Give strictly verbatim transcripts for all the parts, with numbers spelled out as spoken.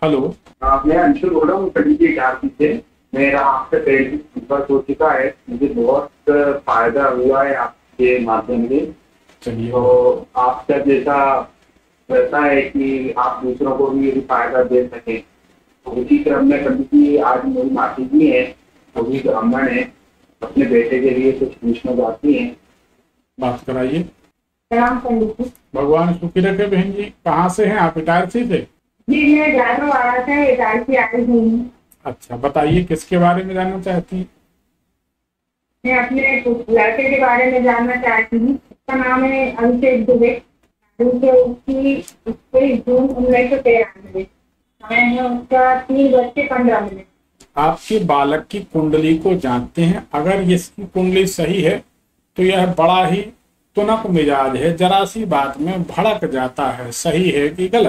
Hello. हाँ, मैं अंशुल बोल रहा हूँ कड़ी के इटारसी से। मेरा आपसे पहले भी संपर्क हो चुका है, मुझे बहुत फायदा हुआ है आपके माध्यम से। चलिए। तो आपका जैसा रहता है कि आप दूसरों को भी यदि फायदा दे सकें, तो उसी क्रम में पंडित जी आज मेरी मासी जी है, वो भी ब्राह्मण है, अपने बेटे के लिए कुछ पूछना चाहती हैं। बात कराइए। प्रणाम पंडित जी। भगवान सुखी रखे। बहन जी कहाँ से हैं आप? इटारसी से? जी मैं जानवर आया था, इटारसी आई हुई हूँ। अच्छा, बताइए किसके बारे में जानना चाहती हैं? मैं अपने लड़के के बारे में जानना चाहती हूँ। उसका नाम है अभिषेक दुबे। उसकी उसकी जून उन्नीस सौ तिरानवे। समय है उसका तीन बज के पंद्रह मिनट। आपके बालक की कुंडली को जानते हैं? अगर इसकी कुंडली सही है तो यह बड़ा ही तुनक मिजाज है, जरा सी बात में भड़क जाता है। सही है कि गलत?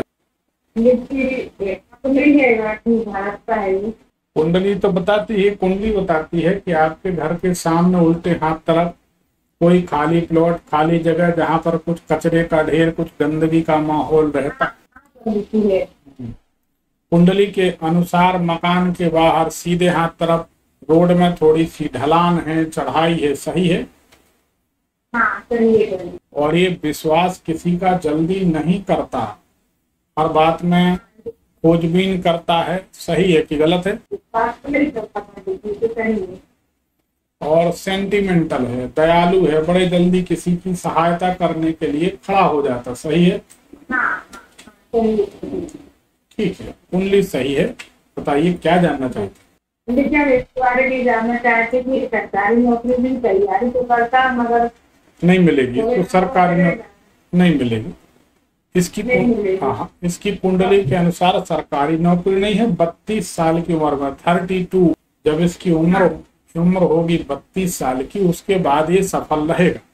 कुंडली है भारत का है। कुंडली तो बताती है, कुंडली बताती है कि आपके घर के सामने उल्टे हाथ तरफ कोई खाली प्लॉट, खाली जगह जहाँ पर कुछ कचरे का ढेर, कुछ गंदगी का माहौल रहता है। कुंडली के अनुसार मकान के बाहर सीधे हाथ तरफ रोड में थोड़ी सी ढलान है, चढ़ाई है। सही है? हाँ, सही है। और ये विश्वास किसी का जल्दी नहीं करता, हर बात में खोजबीन करता है। सही है कि गलत है? और सेंटिमेंटल है, दयालु है, बड़े जल्दी किसी की सहायता करने के लिए खड़ा हो जाता। सही है? ठीक है, कुंडली सही है। बताइए क्या जानना चाहते हैं? इस बारे में जानना चाहते कि सरकारी नौकरी की तैयारी तो करता मगर नहीं मिलेगी तो सरकारी नौकरी नहीं मिलेगी। इसकी हाँ हाँ इसकी कुंडली के अनुसार सरकारी नौकरी नहीं है। बत्तीस साल की उम्र में, थर्टी टू जब इसकी उम्र उम्र होगी बत्तीस साल की, उसके बाद ये सफल रहेगा।